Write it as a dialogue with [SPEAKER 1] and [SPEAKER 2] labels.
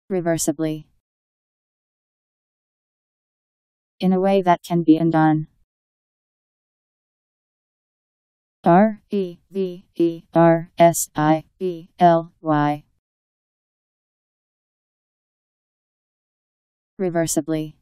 [SPEAKER 1] Reversibly. In a way that can be undone. Reversibly. Reversibly.